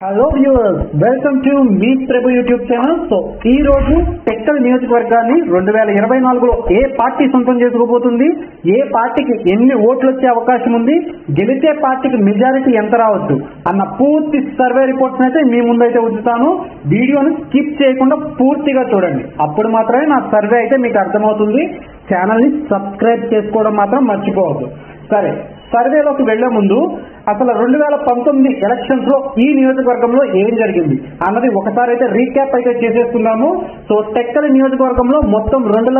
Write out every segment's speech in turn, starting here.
Hello viewers, welcome to మీ Prabhu YouTube channel. So ఈ రోజు టెక్కల్ నియోజకవర్గాన్ని 2024లో ఏ పార్టీ సొంతం చేసుకోబోతుంది, ఏ పార్టీకి ఎన్ని ఓట్లు వచ్చే అవకాశం ఉంది, గెలిచే పార్టీకి మెజారిటీ ఎంత రావచ్చు అన్న పూర్తి సర్వే రిపోర్ట్స్ అయితే మీ ముందైతే ఉంచుతాను. వీడియోని స్కిప్ చేయకుండా పూర్తిగా చూడండి, అప్పుడు మాత్రమే నా సర్వే అయితే మీకు అర్థమవుతుంది. ఛానల్ని సబ్స్క్రైబ్ చేసుకోవడం మాత్రం మర్చిపోవద్దు. సరే, సర్వేలోకి వెళ్లే ముందు అసలు 2019 ఎలక్షన్స్ లో ఈ నియోజకవర్గంలో ఏం జరిగింది అన్నది ఒకసారి అయితే రీక్యాప్ అయితే చేసేస్తున్నాము. సో టెక్కలి నియోజకవర్గంలో మొత్తం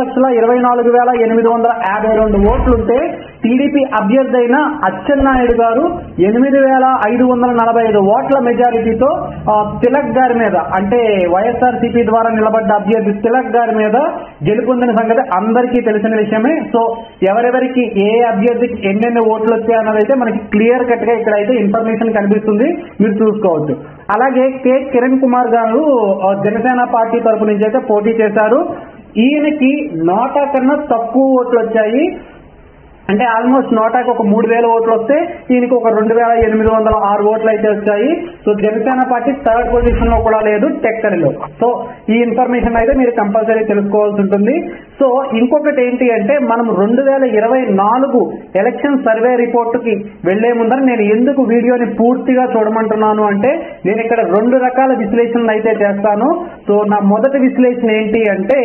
2,24,852 ఓట్లుంటే టీడీపీ అభ్యర్థి అయిన అచ్చెన్నాయుడు గారు 8,545 ఓట్ల మెజారిటీతో తిలక్ గారి మీద, అంటే వైఎస్ఆర్సీపీ ద్వారా నిలబడ్డ అభ్యర్థి తిలక్ గారి మీద గెలుపొందిన సంగతి అందరికీ తెలిసిన విషయమే. సో ఎవరెవరికి ఏ అభ్యర్థికి ఎన్నెన్ని ఓట్లు వచ్చాయి అన్నది అయితే మనకి క్లియర్ కట్ గా ఇక్కడ అయితే ఇన్ఫర్మేషన్ కనిపిస్తుంది, మీరు చూసుకోవచ్చు. అలాగే కె కిరణ్ కుమార్ గారు జనసేన పార్టీ తరపు నుంచి అయితే పోటీ చేశారు. ఈయనకి నోటా కన్నా తక్కువ ఓట్లు వచ్చాయి. అంటే ఆల్మోస్ట్ నోటాకి ఒక 3,000 ఓట్లు వస్తే ఈయనకి ఒక 2,806 ఓట్లు అయితే వచ్చాయి. So Janasena party third position లో కూడా లేదు టెక్కలిలో. సో ఈ ఇన్ఫర్మేషన్ అయితే మీరు కంపల్సరీ తెలుసుకోవాల్సి ఉంటుంది. సో ఇంకొకటి ఏంటి అంటే, మనం 2024 ఎలక్షన్ సర్వే రిపోర్ట్ కి వెళ్లే ముందర నేను ఎందుకు వీడియోని పూర్తిగా చూడమంటున్నాను అంటే, నేను ఇక్కడ 2 రకాల విశ్లేషణలు అయితే చేస్తాను. సో నా మొదటి విశ్లేషణ ఏంటి అంటే,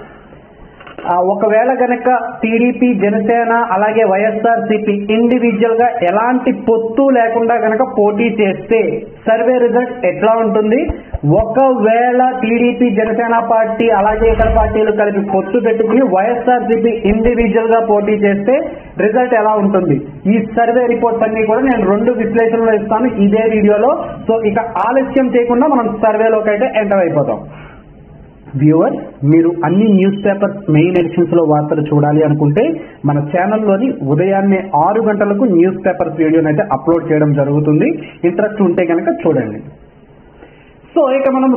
ఒకవేళ గనక టీడీపీ, జనసేన అలాగే వైఎస్ఆర్సీపీ ఇండివిజువల్ గా ఎలాంటి పొత్తు లేకుండా గనక పోటీ చేస్తే సర్వే రిజల్ట్ ఎట్లా ఉంటుంది, ఒకవేళ టీడీపీ, జనసేన పార్టీ అలాగే ఇతర పార్టీలు కలిపి పొత్తు పెట్టుకుని వైఎస్ఆర్సీపీ ఇండివిజువల్ గా పోటీ చేస్తే రిజల్ట్ ఎలా ఉంటుంది, ఈ సర్వే రిపోర్ట్స్ అన్ని కూడా నేను 2 విశ్లేషణలు ఇస్తాను ఇదే వీడియోలో. సో ఇక ఆలస్యం చేయకుండా మనం సర్వేలోకి అయితే ఎంటర్ అయిపోతాం. వ్యూవర్స్, మీరు అన్ని న్యూస్ పేపర్స్ మెయిన్ ఎలక్షన్స్ లో వార్తలు చూడాలి అనుకుంటే మన ఛానల్లోని ఉదయాన్నే 6 గంటలకు న్యూస్ పేపర్స్ వీడియోని అయితే అప్లోడ్ చేయడం జరుగుతుంది. ఇంట్రెస్ట్ ఉంటే కనుక చూడండి. సో ఇక మనం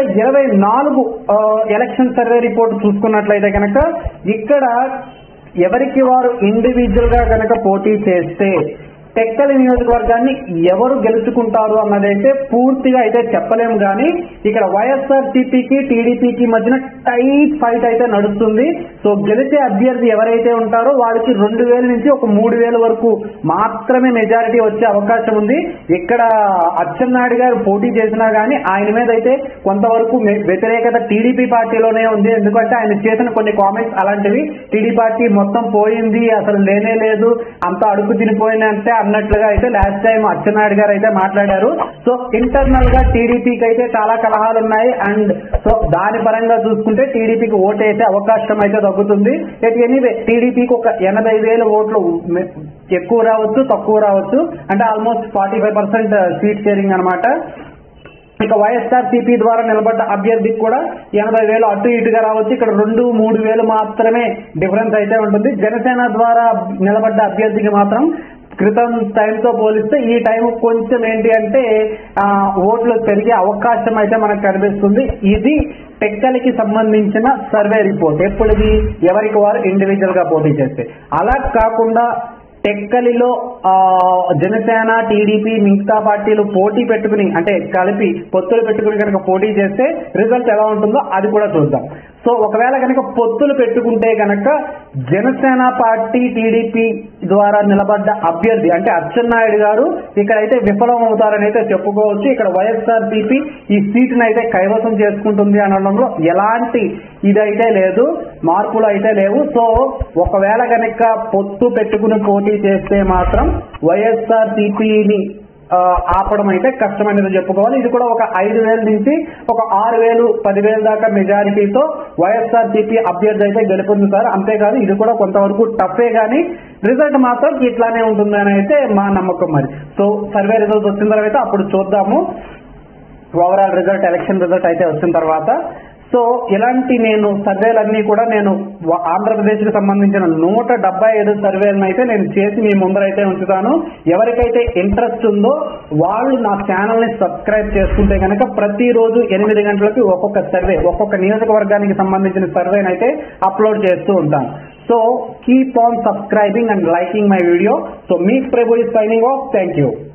2024 ఎలక్షన్ సర్వే రిపోర్ట్ చూసుకున్నట్లయితే కనుక, ఇక్కడ ఎవరికి వారు ఇండివిజువల్ గా కనుక పోటీ చేస్తే టెక్కలి నియోజకవర్గాన్ని ఎవరు గెలుచుకుంటారు అన్నదైతే పూర్తిగా అయితే చెప్పలేము. కానీ ఇక్కడ వైఎస్ఆర్సీపీకి, టీడీపీకి మధ్యన టైట్ ఫైట్ అయితే నడుస్తుంది. సో గెలిచే అభ్యర్థి ఎవరైతే ఉంటారో వారికి 2,000 నుంచి ఒక 3,000 వరకు మాత్రమే మెజారిటీ వచ్చే అవకాశం ఉంది. ఇక్కడ అచ్చెన్నాయుడు గారు పోటీ చేసినా గానీ ఆయన మీద అయితే కొంతవరకు వ్యతిరేకత టీడీపీ పార్టీలోనే ఉంది. ఎందుకంటే ఆయన చేసిన కొన్ని కామెంట్స్ అలాంటివి, టీడీ పార్టీ మొత్తం పోయింది, అసలు లేనే లేదు, అంత అడుగు తినిపోయిందంటే అన్నట్లుగా అయితే లాస్ట్ టైం అచ్చెన్నాయుడు గారు అయితే మాట్లాడారు. సో ఇంటర్నల్ గా టీడీపీకి అయితే చాలా కలహాలు ఉన్నాయి. అండ్ సో దాని పరంగా చూసుకుంటే టీడీపీకి ఓటు వేసే అవకాశం అయితే తగ్గుతుంది. ఎనీవే టీడీపీకి ఒక 80,000 ఓట్లు ఎక్కువ రావచ్చు, తక్కువ రావచ్చు. అంటే ఆల్మోస్ట్ 45% సీట్ షేరింగ్ అనమాట. ఇక వైఎస్ఆర్సీపీ ద్వారా నిలబడ్డ అభ్యర్థికి కూడా 80,000 అటు ఇటుగా రావచ్చు. ఇక్కడ 2-3,000 మాత్రమే డిఫరెన్స్ అయితే ఉంటుంది. జనసేన ద్వారా నిలబడ్డ అభ్యర్థికి మాత్రం క్రితం టైంతో పోలిస్తే ఈ టైం కొంచెం ఏంటి అంటే ఓట్లు పెరిగే అవకాశం అయితే మనకు కనిపిస్తుంది. ఇది టెక్కలికి సంబంధించిన సర్వే రిపోర్ట్. ఎప్పుడుది, ఎవరికి వారు ఇండివిజువల్ గా పోటీ చేస్తే. అలా కాకుండా టెక్కలిలో జనసేన, టీడీపీ, మిగతా పార్టీలు పోటీ పెట్టుకుని, అంటే కలిపి పొత్తులు పెట్టుకుని కనుక పోటీ చేస్తే రిజల్ట్ ఎలా ఉంటుందో అది కూడా చూద్దాం. సో ఒకవేళ కనుక పొత్తులు పెట్టుకుంటే కనుక జనసేన పార్టీ, టీడీపీ ద్వారా నిలబడ్డ అభ్యర్థి అంటే అచ్చెన్నాయుడు గారు ఇక్కడైతే విఫలం అవుతారని అయితే చెప్పుకోవచ్చు. ఇక్కడ వైఎస్ఆర్సీపీ ఈ సీటును అయితే కైవసం చేసుకుంటుంది అనడంలో ఎలాంటి ఇదైతే లేదు, మార్పులు అయితే లేవు. సో ఒకవేళ కనుక పొత్తు పెట్టుకుని పోటీ చేస్తే మాత్రం వైఎస్ఆర్సీపీని ఆపడం అయితే కష్టమైనది చెప్పుకోవాలి. ఇది కూడా ఒక 5,000 నుంచి ఒక 6,000, 10,000 దాకా మెజారిటీతో వైఎస్ఆర్సీపీ అభ్యర్థి అయితే గెలుపొందుతారు. అంతేకాదు ఇది కూడా కొంతవరకు టఫే, కానీ రిజల్ట్ మాత్రం ఇట్లానే ఉంటుందని అయితే మా నమ్మకం. మరి సో సర్వే రిజల్ట్ వచ్చిన తర్వాత అప్పుడు చూద్దాము, ఓవరాల్ రిజల్ట్, ఎలక్షన్ రిజల్ట్ అయితే వచ్చిన తర్వాత. సో ఇలాంటి నేను సర్వేలన్నీ కూడా నేను ఆంధ్రప్రదేశ్ కి సంబంధించిన 175 సర్వేలను అయితే నేను చేసి మీ ముందరైతే ఉంచుతాను. ఎవరికైతే ఇంట్రెస్ట్ ఉందో వాళ్ళు నా ఛానల్ ని సబ్స్క్రైబ్ చేసుకుంటే కనుక ప్రతిరోజు 8 గంటలకి ఒక్కొక్క సర్వే, ఒక్కొక్క నియోజకవర్గానికి సంబంధించిన సర్వేని అయితే అప్లోడ్ చేస్తూ ఉంటాను. So keep on subscribing and liking my video. So మీ Prabhu is signing off. Thank you.